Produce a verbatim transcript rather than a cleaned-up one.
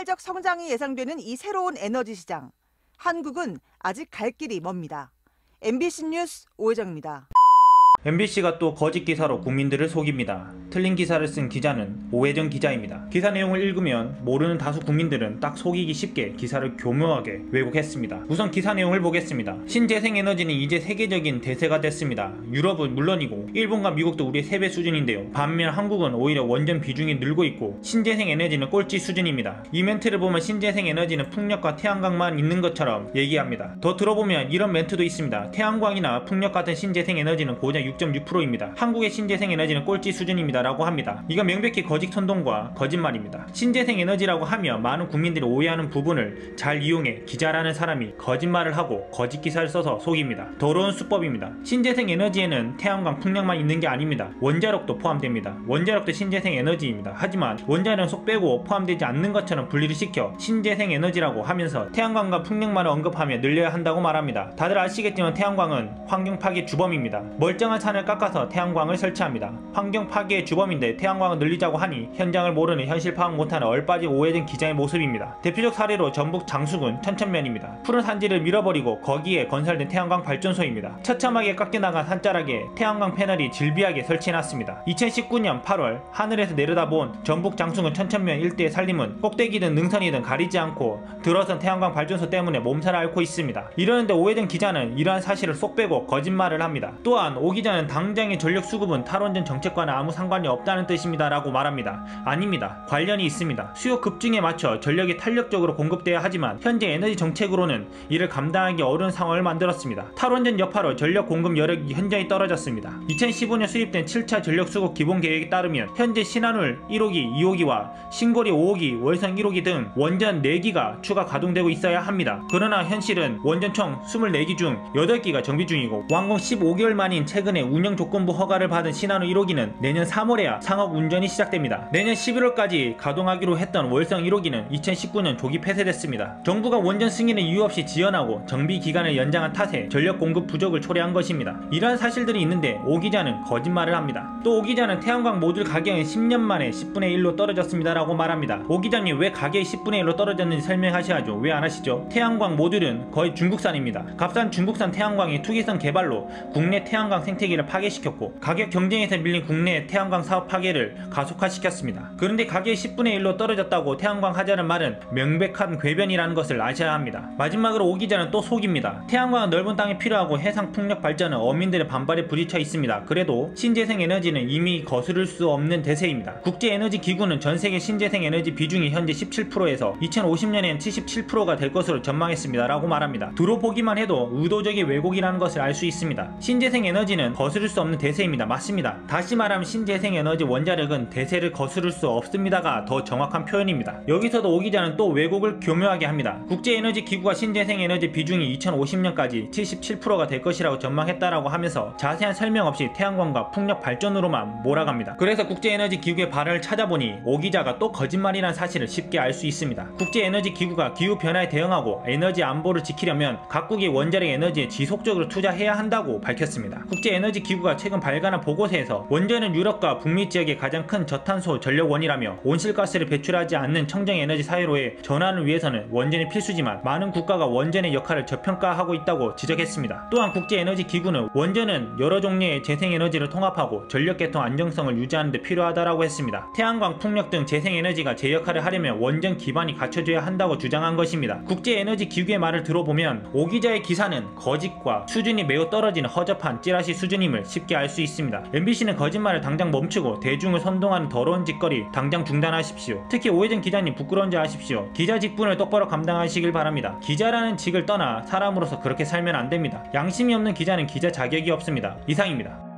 폭발적 성장이 예상되는 이 새로운 에너지 시장. 한국은 아직 갈 길이 멉니다. 엠비씨 뉴스 오혜정입니다. 엠비씨가 또 거짓 기사로 국민들을 속입니다. 틀린 기사를 쓴 기자는 오혜정 기자입니다. 기사 내용을 읽으면 모르는 다수 국민들은 딱 속이기 쉽게 기사를 교묘하게 왜곡했습니다. 우선 기사 내용을 보겠습니다. 신재생에너지는 이제 세계적인 대세가 됐습니다. 유럽은 물론이고 일본과 미국도 우리의 세 배 수준인데요. 반면 한국은 오히려 원전 비중이 늘고 있고 신재생에너지는 꼴찌 수준입니다. 이 멘트를 보면 신재생에너지는 풍력과 태양광만 있는 것처럼 얘기합니다. 더 들어보면 이런 멘트도 있습니다. 태양광이나 풍력 같은 신재생에너지는 고작 육 점 육 퍼센트입니다. 한국의 신재생에너지는 꼴찌 수준입니다 라고 합니다. 이건 명백히 거짓 선동과 거짓말입니다. 신재생에너지라고 하면 많은 국민들이 오해하는 부분을 잘 이용해 기자라는 사람이 거짓말을 하고 거짓 기사를 써서 속입니다. 더러운 수법입니다. 신재생에너지에는 태양광, 풍력만 있는 게 아닙니다. 원자력도 포함됩니다. 원자력도 신재생에너지입니다. 하지만 원자력은 쏙 빼고 포함되지 않는 것처럼 분리를 시켜 신재생에너지라고 하면서 태양광과 풍력만을 언급하며 늘려야 한다고 말합니다. 다들 아시겠지만 태양광은 환경 파괴 주범입니다. 멀쩡한 산을 깎아서 태양광을 설치합니다. 환경 파괴의 주범인데 태양광을 늘리자고 하니 현장을 모르는 현실 파악 못하는 얼빠진 오해된 기자의 모습입니다. 대표적 사례로 전북 장수군 천천면입니다. 푸른 산지를 밀어버리고 거기에 건설된 태양광 발전소입니다. 처참하게 깎여나간 산자락에 태양광 패널이 질비하게 설치해놨습니다. 이천십구 년 팔월 하늘에서 내려다본 전북 장수군 천천면 일대의 산림은 꼭대기든 능선이든 가리지 않고 들어선 태양광 발전소 때문에 몸살을 앓고 있습니다. 이러는데 오해된 기자는 이러한 사실을 쏙 빼고 거짓말을 합니다. 또한 오 기자는 당장의 전력 수급은 탈원전 정책과는 아무 상관이 없다는 뜻입니다 라고 말합니다. 아닙니다. 관련이 있습니다. 수요 급증에 맞춰 전력이 탄력적으로 공급돼야 하지만 현재 에너지 정책으로는 이를 감당하기 어려운 상황을 만들었습니다. 탈원전 여파로 전력 공급 여력이 현저히 떨어졌습니다. 이천십오 년 수립된 칠 차 전력 수급 기본 계획에 따르면 현재 신한울 일 호기, 이 호기와 신고리 오 호기, 월성 일 호기 등 원전 네 기가 추가 가동되고 있어야 합니다. 그러나 현실은 원전 총 이십사 기 중 여덟 기가 정비 중이고 완공 십오 개월 만인 최근에 운영조건부 허가를 받은 신한울 일 호기는 내년 삼월에야 상업 운전이 시작됩니다. 내년 십일월까지 가동하기로 했던 월성 일 호기는 이천십구 년 조기 폐쇄됐습니다. 정부가 원전 승인을 이유 없이 지연하고 정비 기간을 연장한 탓에 전력 공급 부족을 초래한 것입니다. 이러한 사실들이 있는데 오 기자는 거짓말을 합니다. 또 오 기자는 태양광 모듈 가격은 십 년 만에 십분의 일로 떨어졌습니다 라고 말합니다. 오 기자님 왜 가격이 십분의 일로 떨어졌는지 설명하셔야죠. 왜 안 하시죠? 태양광 모듈은 거의 중국산입니다. 값싼 중국산 태양광이 투기성 개발로 국내 태양광 생태계를 파괴시켰고 가격 경쟁에서 밀린 국내 태양광 사업 파괴를 가속화시켰습니다. 그런데 가격이 십분의 일로 떨어졌다고 태양광 하자는 말은 명백한 궤변이라는 것을 아셔야 합니다. 마지막으로 오 기자는 또 속입니다. 태양광은 넓은 땅이 필요하고 해상 풍력 발전은 어민들의 반발에 부딪혀 있습니다. 그래도 신재생에너지는 이미 거스를 수 없는 대세입니다. 국제에너지기구는 전세계 신재생에너지 비중이 현재 십칠 퍼센트에서 이천오십 년엔 칠십칠 퍼센트가 될 것으로 전망했습니다 라고 말합니다. 들어보기만 해도 의도적인 왜곡이라는 것을 알 수 있습니다. 신재생에너지는 거스를 수 없는 대세입니다. 맞습니다. 다시 말하면 신재생에너지 원자력은 대세를 거스를 수 없습니다가 더 정확한 표현입니다. 여기서도 오 기자는 또 왜곡을 교묘하게 합니다. 국제에너지기구가 신재생에너지 비중이 이천오십 년까지 칠십칠 퍼센트가 될 것이라고 전망했다라고 하면서 자세한 설명 없이 태양광과 풍력 발전으로만 몰아갑니다. 그래서 국제에너지기구의 발언을 찾아보니 오 기자가 또 거짓말이라는 사실을 쉽게 알 수 있습니다. 국제에너지기구가 기후변화에 대응하고 에너지 안보를 지키려면 각국이 원자력 에너지에 지속적으로 투자해야 한다고 밝혔습니다. 국제에너지기구가 최근 발간한 보고서에서 원전은 유럽과 북미 지역의 가장 큰 저탄소 전력원이라며 온실가스를 배출하지 않는 청정에너지 사회로의 전환을 위해서는 원전이 필수지만 많은 국가가 원전의 역할을 저평가하고 있다고 지적했습니다. 또한 국제에너지기구는 원전은 여러 종류의 재생에너지를 통합하고 전력계통 안정성을 유지하는 데 필요하다고 했습니다. 태양광, 풍력 등 재생에너지가 제 역할을 하려면 원전 기반이 갖춰져야 한다고 주장한 것입니다. 국제에너지기구의 말을 들어보면 오 기자의 기사는 거짓과 수준이 매우 떨어지는 허접한 찌라시 수준임을 쉽게 알 수 있습니다. 엠비씨는 거짓말을 당장 멈추고 대중을 선동하는 더러운 짓거리 당장 중단하십시오. 특히 오혜정 기자님 부끄러운지 아십시오. 기자 직분을 똑바로 감당하시길 바랍니다. 기자라는 직을 떠나 사람으로서 그렇게 살면 안됩니다. 양심이 없는 기자는 기자 자격이 없습니다. 이상입니다.